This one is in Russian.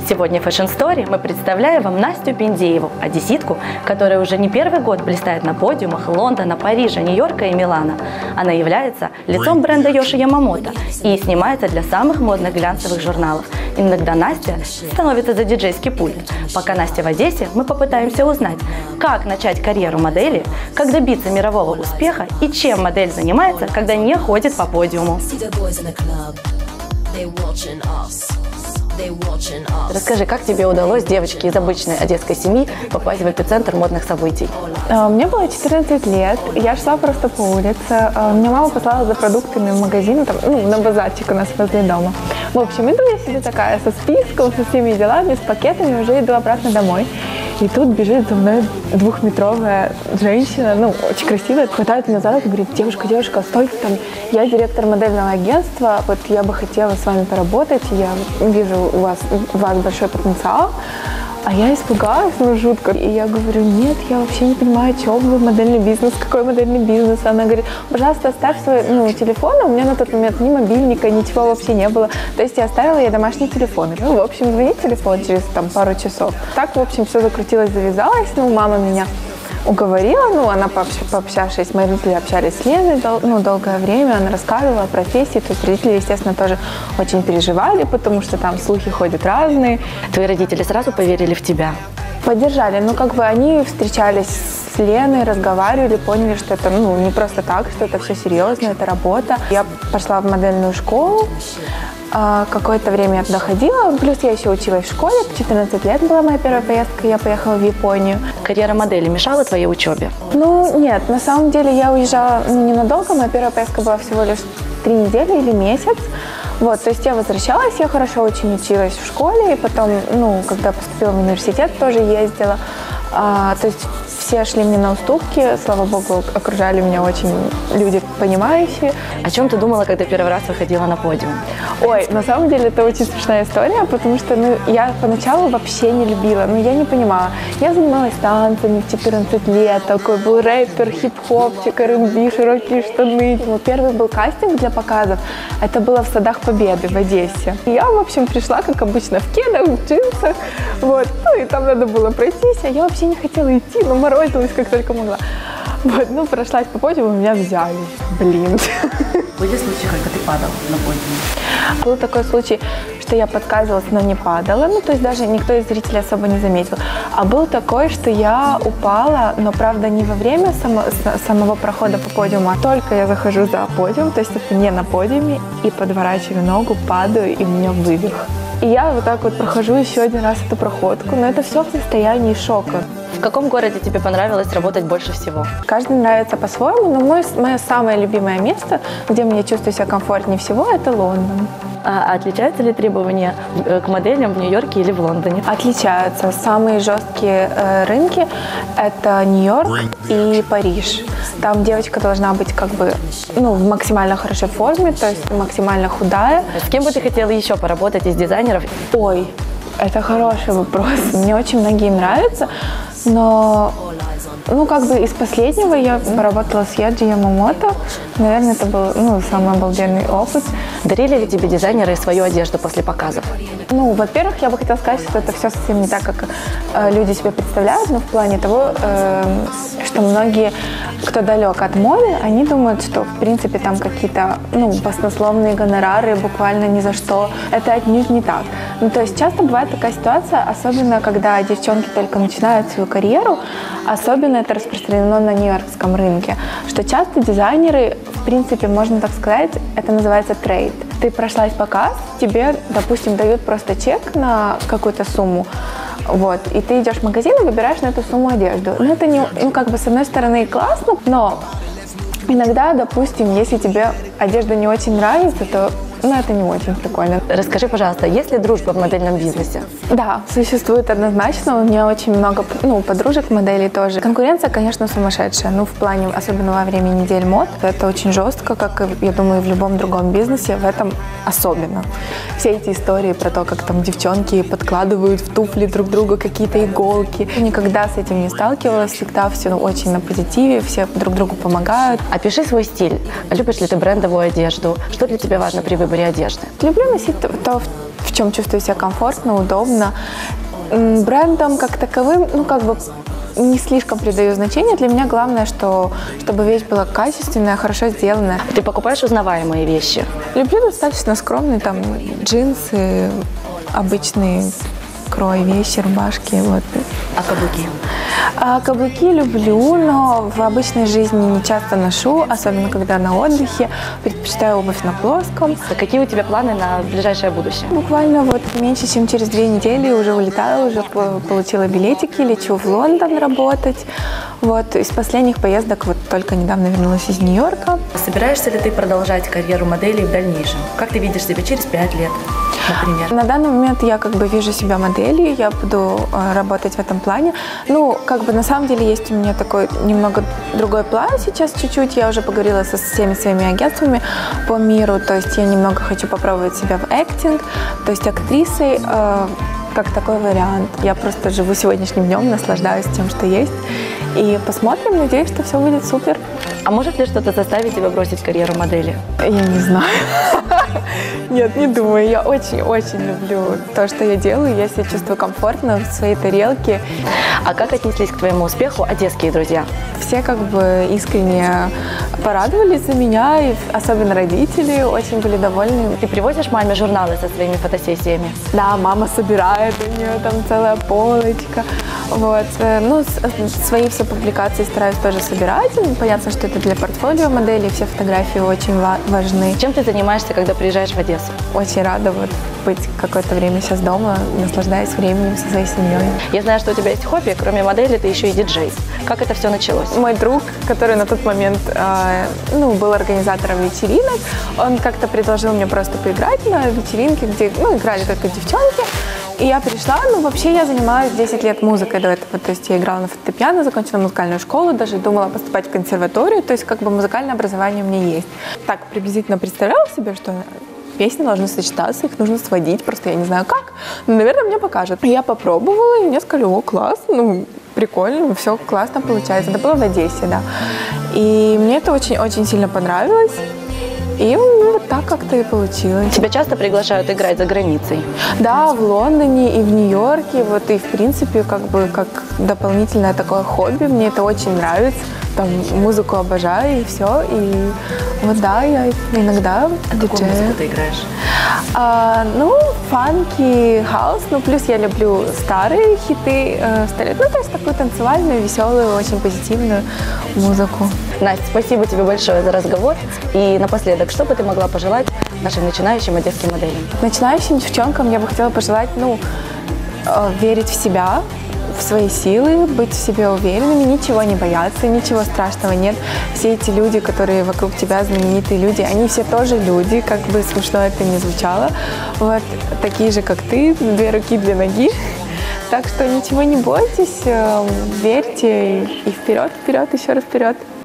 Сегодня в Fashion Story мы представляем вам Настю Пиндееву, одесситку, которая уже не первый год блистает на подиумах Лондона, Парижа, Нью-Йорка и Милана. Она является лицом бренда Йоши Ямамото и снимается для самых модных глянцевых журналов. Иногда Настя становится за диджейский пульт. Пока Настя в Одессе, мы попытаемся узнать, как начать карьеру модели, как добиться мирового успеха и чем модель занимается, когда не ходит по подиуму. Расскажи, как тебе удалось, девочке из обычной одесской семьи, попасть в эпицентр модных событий? Мне было 14 лет, я шла просто по улице. Меня мама послала за продуктами в магазин, там, на базарчик у нас возле дома. В общем, иду я себе такая со списком, со всеми делами, с пакетами, уже иду обратно домой. И тут бежит за мной двухметровая женщина, очень красивая, хватает меня за руку и говорит: девушка, стойте там, я директор модельного агентства, вот я бы хотела с вами поработать, я вижу у вас большой потенциал. А я испугалась, жутко. И я говорю: нет, я вообще не понимаю, о чем вы, модельный бизнес, какой модельный бизнес. Она говорит: пожалуйста, оставь свой телефон. У меня на тот момент ни мобильника, ничего вообще не было. То есть я оставила ей домашний телефон. В общем, звонит телефон через пару часов. Так, в общем, все закрутилось, завязалось. Мама меня уговорила, она, пообщавшись, мои родители общались с Леной долгое время, она рассказывала о профессии, то есть родители, естественно, тоже очень переживали, потому что там слухи ходят разные. Твои родители сразу поверили в тебя? Поддержали, они встречались с Леной, разговаривали, поняли, что это не просто так, что это все серьезно, это работа. Я пошла в модельную школу. Какое-то время я туда ходила, плюс я еще училась в школе, 14 лет была моя первая поездка, я поехала в Японию. Карьера модели мешала твоей учебе? Нет, на самом деле я уезжала ненадолго, моя первая поездка была всего лишь 3 недели или месяц. То есть я возвращалась, я хорошо очень училась в школе, и потом, когда поступила в университет, тоже ездила. То есть все шли мне на уступки, слава богу, окружали меня очень люди понимающие. О чем ты думала, когда первый раз выходила на подиум? Ой, на самом деле это очень смешная история, потому что я поначалу вообще не любила, я не понимала. Я занималась танцами в 14 лет, такой был рэпер, хип-хопчик, R&B, широкие штаны. Первый был кастинг для показов, это было в Садах Победы в Одессе. И я, в общем, пришла, как обычно, в кедах, в джинсах, и там надо было пройтись, а я вообще не хотела идти, морозилась как только могла. Прошлась по подиуму, меня взяли. Блин. Были случаи, когда ты падала на подиуме? Был такой случай, что я подсказывалась, но не падала, то есть даже никто из зрителей особо не заметил. А был такой, что я упала, но, правда, не во время самого прохода по подиуму, а только я захожу за подиум, то есть это не на подиуме, и подворачиваю ногу, падаю, и у меня вывих. И я так прохожу еще один раз эту проходку, но это все в состоянии шока. В каком городе тебе понравилось работать больше всего? Каждый нравится по-своему, но мое самое любимое место, где мне чувствую себя комфортнее всего, это Лондон. А отличаются ли требования к моделям в Нью-Йорке или в Лондоне? Отличаются. Самые жесткие рынки – это Нью-Йорк и Париж. Там девочка должна быть в максимально хорошей форме, то есть максимально худая. С кем бы ты хотела еще поработать из дизайнеров? Ой, это хороший вопрос. Мне очень многие нравятся, но из последнего я поработала с Йоши Ямамото. Наверное, это был самый обалденный опыт. Дарили ли тебе дизайнеры свою одежду после показов? Во-первых, я бы хотела сказать, что это все совсем не так, как люди себе представляют, но в плане того, что многие, кто далек от моды, они думают, что, в принципе, там какие-то, баснословные гонорары буквально ни за что. Это отнюдь не так. То есть часто бывает такая ситуация, особенно когда девчонки только начинают свою карьеру, особенно это распространено на нью-йоркском рынке, что часто дизайнеры, в принципе, можно так сказать, это называется трейд. Ты прошлась показ, тебе, допустим, дают просто чек на какую-то сумму, и ты идешь в магазин и выбираешь на эту сумму одежду. Это не, с одной стороны классно, но иногда, допустим, если тебе одежда не очень нравится, то это не очень прикольно. Расскажи, пожалуйста, есть ли дружба в модельном бизнесе? Да, существует однозначно. У меня очень много подружек моделей тоже. Конкуренция, конечно, сумасшедшая. В плане, особенно во время недель мод, это очень жестко, как, я думаю, в любом другом бизнесе, в этом особенно. Все эти истории про то, как там девчонки подкладывают в туфли друг другу какие-то иголки. Никогда с этим не сталкивалась. Всегда все очень на позитиве, все друг другу помогают. Опиши свой стиль. Любишь ли ты брендовую одежду? Что для тебя важно при выборе одежды? Люблю носить то, в чем чувствую себя комфортно, удобно. Брендом как таковым, ну, как бы не слишком придаю значения. Для меня главное, чтобы вещь была качественная, хорошо сделанная. Ты покупаешь узнаваемые вещи? Люблю достаточно скромные, там, джинсы, обычные крой, вещи, рубашки, вот. А каблуки? Каблуки люблю, но в обычной жизни не часто ношу, особенно когда на отдыхе. Предпочитаю обувь на плоском. А какие у тебя планы на ближайшее будущее? Буквально вот меньше, чем через 2 недели уже улетаю, уже получила билетики, лечу в Лондон работать. Вот, из последних поездок вот только недавно вернулась из Нью-Йорка. Собираешься ли ты продолжать карьеру моделей в дальнейшем? Как ты видишь себя через 5 лет, например? На данный момент я как бы вижу себя моделью, я буду работать в этом плане. Ну, как бы на самом деле есть у меня такой немного другой план сейчас чуть-чуть. Я уже поговорила со всеми своими агентствами по миру, то есть я немного хочу попробовать себя в актинг, то есть актрисой, как такой вариант. Я просто живу сегодняшним днем, наслаждаюсь тем, что есть. И посмотрим, надеюсь, что все будет супер. А может ли что-то заставить тебя бросить карьеру модели? Я не знаю. Нет, не думаю. Я очень-очень люблю то, что я делаю. Я себя чувствую комфортно в своей тарелке. А как отнеслись к твоему успеху одесские друзья? Все как бы искренне порадовались за меня, и особенно родители очень были довольны. Ты привозишь маме журналы со своими фотосессиями? Да, мама собирает, у нее там целая полочка. Вот. Ну, свои все публикации стараюсь тоже собирать. Понятно, что это для портфолио модели, все фотографии очень важны. Чем ты занимаешься, когда приезжаешь в Одессу? Очень рада вот быть какое-то время сейчас дома, наслаждаясь временем со своей семьей. Я знаю, что у тебя есть хобби, кроме модели, ты еще и диджей. Как это все началось? Мой друг, который на тот момент был организатором вечеринок, он как-то предложил мне просто поиграть на вечеринке, где играли только девчонки. И я пришла, вообще я занимаюсь 10 лет музыкой до этого, то есть я играла на фортепиано, закончила музыкальную школу, даже думала поступать в консерваторию, то есть как бы музыкальное образование у меня есть. Так приблизительно представляла себе, что песни должны сочетаться, их нужно сводить, просто я не знаю как, но, наверное, мне покажут. Я попробовала, и мне сказали: о, класс, прикольно, все классно получается. Это было в Одессе, да. И мне это очень-очень сильно понравилось. И вот так как-то и получилось. Тебя часто приглашают играть за границей? Да, в Лондоне и в Нью-Йорке. Вот, и в принципе как дополнительное такое хобби. Мне это очень нравится. Там музыку обожаю и все. И вот да, я иногда диджею. Какую музыку ты играешь? Фанки, хаус. Плюс я люблю старые хиты. То есть такую танцевальную, веселую, очень позитивную музыку. Настя, спасибо тебе большое за разговор. И напоследок, что бы ты могла пожелать нашим начинающим одесским моделям? Начинающим девчонкам я бы хотела пожелать, верить в себя, в свои силы, быть в себе уверенными, ничего не бояться, ничего страшного нет. Все эти люди, которые вокруг тебя, знаменитые люди, они все тоже люди, как бы смешно это ни звучало. Вот, такие же, как ты, 2 руки, 2 ноги. Так что ничего не бойтесь, верьте и вперед, вперед, еще раз вперед.